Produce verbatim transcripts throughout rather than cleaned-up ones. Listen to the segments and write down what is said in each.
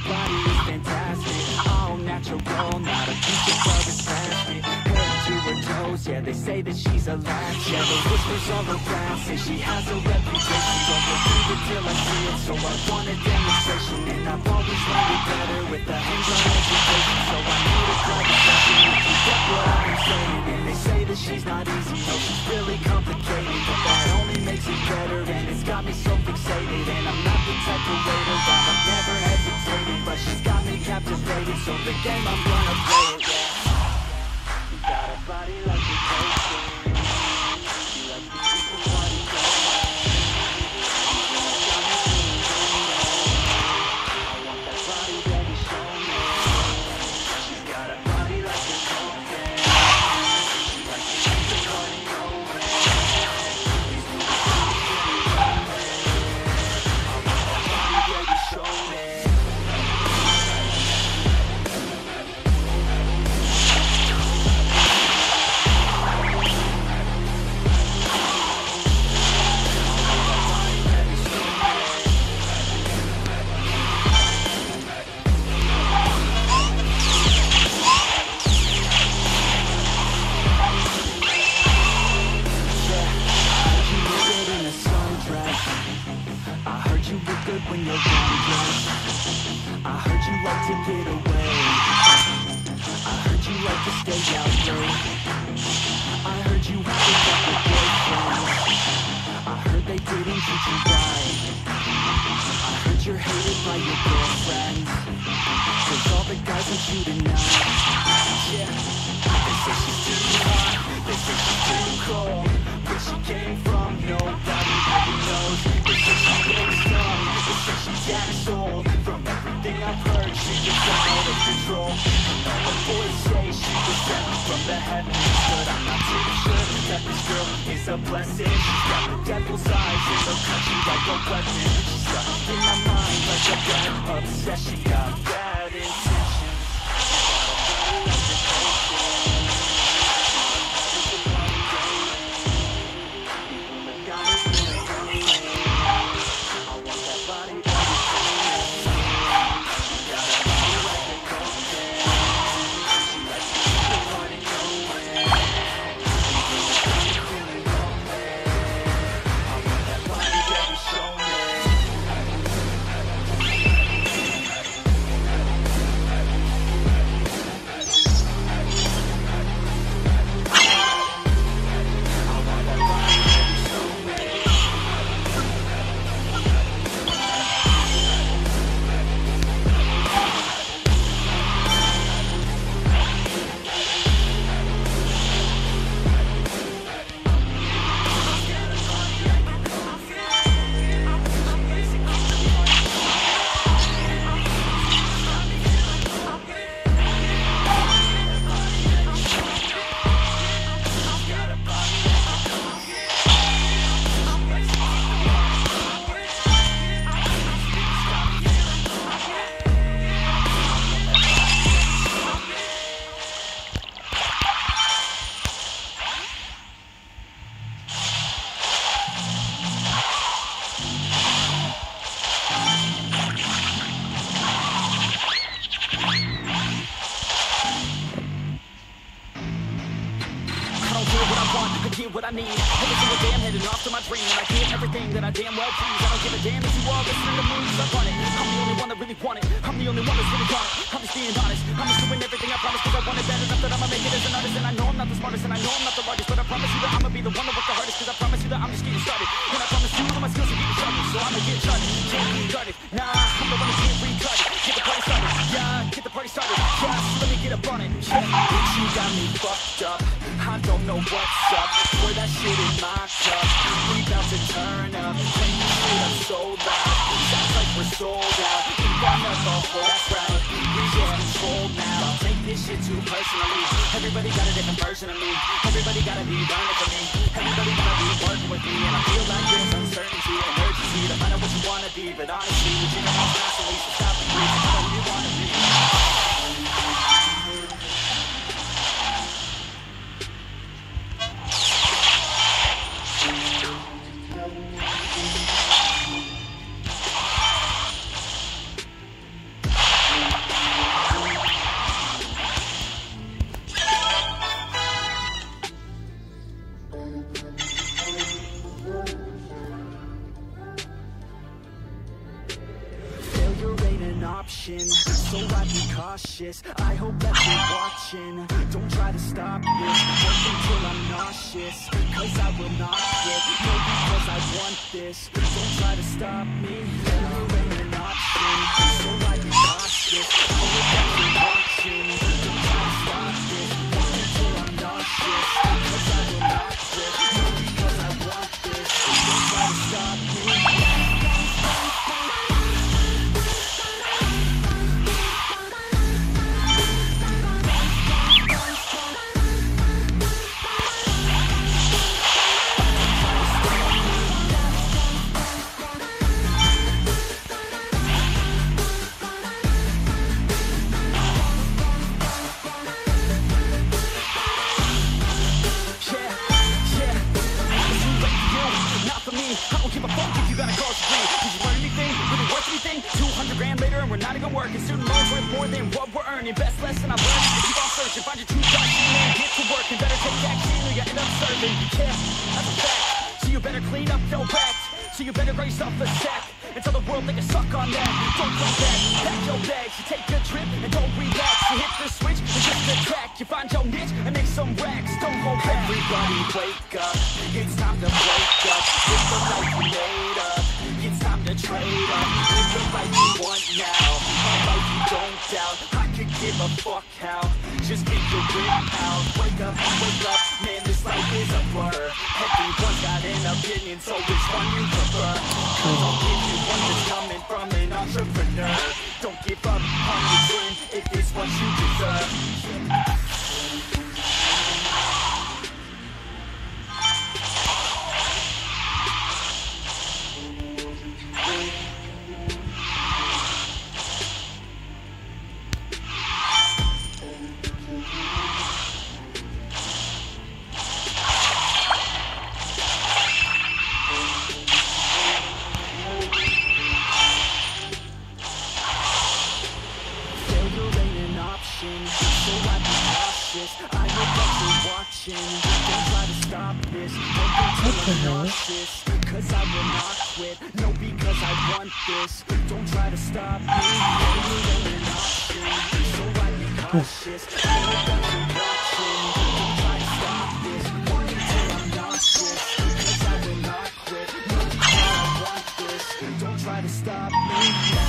body is fantastic, all natural, not a piece of rubbish plastic. Head to her toes, yeah, they say that she's a latch. Yeah, the whispers of her past say she has a reputation. Don't believe it till I see it, so I want a demonstration. And I've always learned it better with the hands-on education. So I need a private session if you get what I'm saying. And they say that she's not easy, no, she's really complicated, but that only makes it better, and it's got me so fixated. And I'm not the type to wait around, I've never hesitated, but she's got me captivated, so the game, I'm gonna play it, yeah. You got a body like a coaster, you like the people body going. I want that body, baby, show me. She's got a body like a coaster, she like the people body going. These people body going. I want that body, baby, show me. When you're undressed, I heard you like to get away. I heard you like to stay out late. I heard you had a couple boyfriends. I heard they didn't treat you right. I heard you're hated by your girlfriends, 'cause all the guys want you tonight. Yeah, they say she's too hot, they say she's too cold. Where she came from, nobody really knows. They say she gets young, they say she's asshole. From everything I've heard, she gets out of control. And all the boys say she was sent from the heavens, but I'm not too sure that this girl is a blessing. She's got the devil's eyes and she'll cut you like a weapon. She's stuck in my mind like a bad obsession. Got bad intentions. What I need, every single day I'm heading off to my dream, and I get everything that I damn well please. I don't give a damn if you all listen to me, so run it. I'm the only one that really want it, I'm the only one that's really got it. I'm just being honest, I'm just doing everything I promise, 'cause I want it bad enough that I'ma make it as an artist. And I know I'm not the smartest, and I know I'm not the largest, but I promise you that I'ma be the one to work the hardest, 'cause I promise you that I'm just getting started. And I promise you all my skills are getting sharper, so I'ma get started. Can't be guarded, nah, I'm the one that can't retarded. Get the party started, yeah, get the party started. Yes, let me get up on it. Yeah, bitch, you got me fucked up, I don't know what's up. Pour that shit in my cup, we bout to turn up. When you say I'm so loud, sounds like we're sold out. We run up a whole crowd, we get control now. Don't take this shit too personally, everybody got a different version of me. Everybody gotta be learning from me, everybody gotta be working with me. And I feel like there's uncertainty and urgency to find out what you wanna be. But honestly, what you know I'm constantly, so stop and breathe and know who you wanna be. Failure ain't an option, so I be cautious. I hope that you're watching. Don't try to stop this, work until I'm nauseous, cause I will not quit, no, because I want this. Don't try to stop me, failure ain't an option, so I be cautious. I hope that you're watching. Don't try to stop this, work until I'm nauseous, cause I will not quit, no, because I want this. Don't try to stop me. I don't give a fuck if you got a cause to dream. Did you learn anything? Really worth anything? two hundred grand later and we're not even working. Student loans worth more than what we're earning. Best lesson I learned is to keep on searching. Find your true passion and get to work. And better take action or you end up serving. Yeah, that's a fact. So you better clean up your act. So you better raise up a sack and tell the world they can suck on that. Don't come back, pack your bags. You take a trip and don't relax. You hit the switch and just attack. You find your niche and make some racks. Don't hold back. Everybody wake up. It's time to wake up. It's the life you made up. It's time to trade up. Live the life you want now. A life you don't doubt. I could give a fuck how. Just get your grip out. Wake up, wake up. Man, this life is a blur. Everyone's got an opinion, so which one you prefer? Don't give you one that's coming from an entrepreneur. Don't give up on your dream if it's what you deserve. So I be cautious. I hope that you're watching. Don't try to stop this. Don't be nauseous, cause I will not quit. No, because I want this. Don't try to stop me. Failure ain't an option. So I be cautious. I hope that you're watching. Don't try to stop this. Work until I'm nauseous, cause I will not quit. No, because I want this. Don't try to stop me.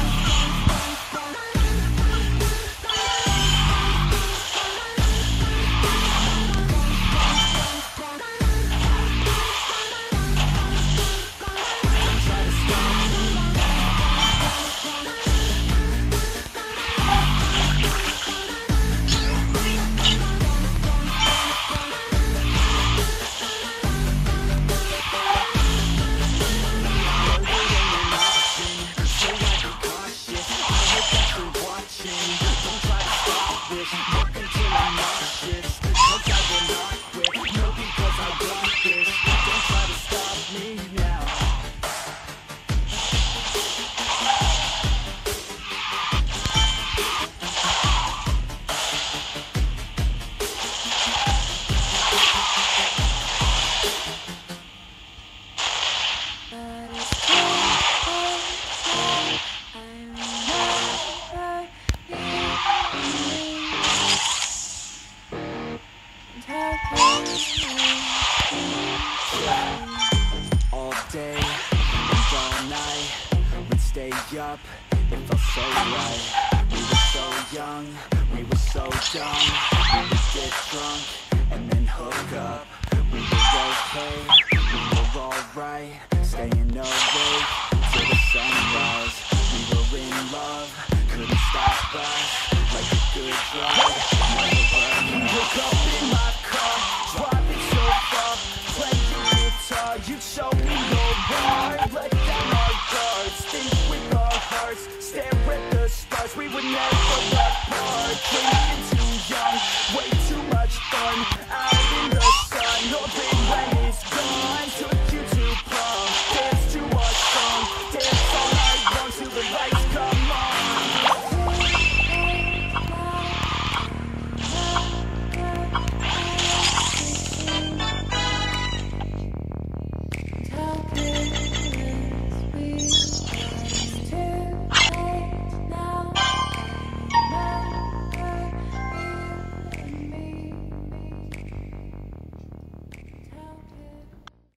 All day and all night, we'd stay up, it felt so right. We were so young, we were so dumb. We would get drunk and then hook up. We were okay, we were alright. Staying awake till the sunrise. We were in love, couldn't stop us. Like a good drug, never running. Woke up in my car, driving so far, playing guitar. You showed me your heart, let down our guards, think with our hearts, stare at the stars. We would never let part, drinking too young, way too much fun.